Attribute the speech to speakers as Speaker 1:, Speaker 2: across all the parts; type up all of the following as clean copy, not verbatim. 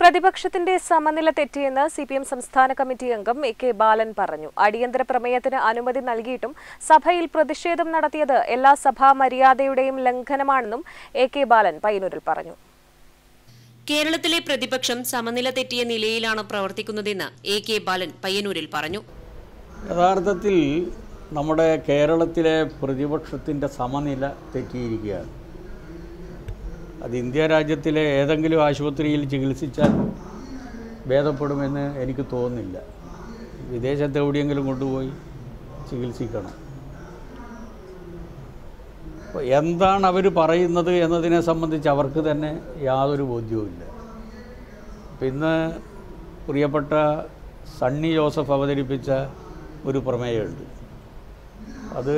Speaker 1: പ്രതിപക്ഷത്തിന്റെ സമനില തെറ്റിയെന്ന് സിപിഎം സംസ്ഥാന കമ്മിറ്റി അംഗം എ.കെ. ബാലൻ പറഞ്ഞു. അടിയന്തര പ്രമേയത്തിന് അനുമതി നൽകിയിട്ടും സഭയിൽ പ്രതിഷേധം നടത്തിയത് എല്ലാ സഭാ മര്യാദയുടെയും ലംഘനമാണെന്നും എ.കെ. ബാലൻ പയ്യന്നൂരിൽ പറഞ്ഞു.
Speaker 2: കേരളത്തിലെ പ്രതിപക്ഷം സമനില തെറ്റിയ നിലയിലാണ് പ്രവർത്തിക്കുന്നതെന്ന് എ.കെ. ബാലൻ പയ്യന്നൂരിൽ പറഞ്ഞു.
Speaker 3: യഥാർത്ഥത്തിൽ നമ്മുടെ കേരളത്തിലെ പ്രതിപക്ഷത്തിന്റെ സമനില തെറ്റിയിരിക്കുകയാണ്. അത് ഇന്ത്യ രാജ്യത്തിലെ ഏതെങ്കിലും ആശുപത്രിയിൽ ചികിത്സിച്ചാൽ ഭേദപ്പെടുമെന്ന് എനിക്ക് തോന്നുന്നില്ല. വിദേശത്ത് എവിടെയെങ്കിലും കൊണ്ടുപോയി ചികിത്സിക്കണം. അപ്പോൾ എന്താണ് അവർ പറയുന്നത് എന്നതിനെ സംബന്ധിച്ച് അവർക്ക് തന്നെ യാതൊരു ബോധ്യവുമില്ല. ഇന്ന് പ്രിയപ്പെട്ട സണ്ണി ജോസഫ് അവതരിപ്പിച്ച ഒരു പ്രമേയമുണ്ട്. അത്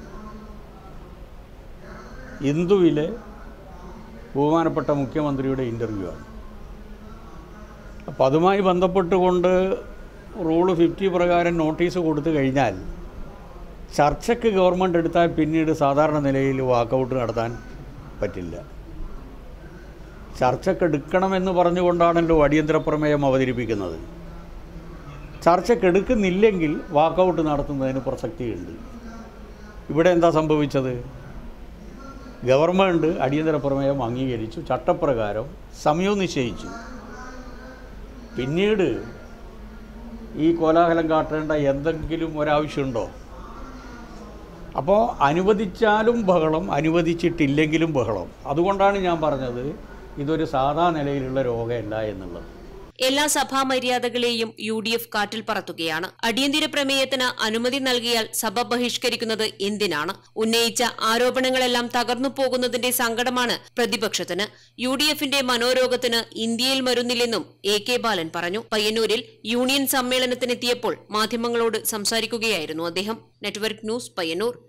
Speaker 3: ഇന്ദുവിലെ ബഹുമാനപ്പെട്ട മുഖ്യമന്ത്രിയുടെ ഇൻ്റർവ്യൂ ആണ്. അപ്പോൾ അതുമായി ബന്ധപ്പെട്ടുകൊണ്ട് റൂൾ 50 പ്രകാരം നോട്ടീസ് കൊടുത്തു കഴിഞ്ഞാൽ ചർച്ചയ്ക്ക് ഗവൺമെൻറ് എടുത്താൽ പിന്നീട് സാധാരണ നിലയിൽ വാക്കൗട്ട് നടത്താൻ പറ്റില്ല. ചർച്ചയ്ക്ക് എടുക്കണമെന്ന് പറഞ്ഞുകൊണ്ടാണല്ലോ അടിയന്തര പ്രമേയം അവതരിപ്പിക്കുന്നത്. ചർച്ചയ്ക്ക് എടുക്കുന്നില്ലെങ്കിൽ വാക്കൗട്ട് നടത്തുന്നതിന് പ്രസക്തിയുണ്ട്. ഇവിടെ എന്താ സംഭവിച്ചത്? ഗവൺമെൻറ് അടിയന്തര പ്രമേയം അംഗീകരിച്ചു, ചട്ടപ്രകാരം സമയവും നിശ്ചയിച്ചു. പിന്നീട് ഈ കോലാഹലം കാട്ടേണ്ട എന്തെങ്കിലും ഒരാവശ്യമുണ്ടോ? അപ്പോൾ അനുവദിച്ചാലും ബഹളം, അനുവദിച്ചിട്ടില്ലെങ്കിലും ബഹളം. അതുകൊണ്ടാണ് ഞാൻ പറഞ്ഞത് ഇതൊരു സാധാ നിലയിലുള്ള രോഗമല്ല എന്നുള്ളത്.
Speaker 2: എല്ലാ സഭാ മര്യാദകളെയും UDF കാറ്റിൽ പറത്തുകയാണ്. അടിയന്തര പ്രമേയത്തിന് അനുമതി നൽകിയാൽ സഭ ബഹിഷ്കരിക്കുന്നത് എന്തിനാണ്? ഉന്നയിച്ച ആരോപണങ്ങളെല്ലാം തകർന്നു പോകുന്നതിന്റെ സങ്കടമാണ് പ്രതിപക്ഷത്തിന്. UDFന്റെ മനോരോഗത്തിന് ഇന്ത്യയിൽ മരുന്നില്ലെന്നും എ.കെ. ബാലൻ പറഞ്ഞു. പയ്യന്നൂരിൽ യൂണിയൻ സമ്മേളനത്തിനെത്തിയപ്പോൾ മാധ്യമങ്ങളോട് സംസാരിക്കുകയായിരുന്നു അദ്ദേഹം. Network news, Payyanur.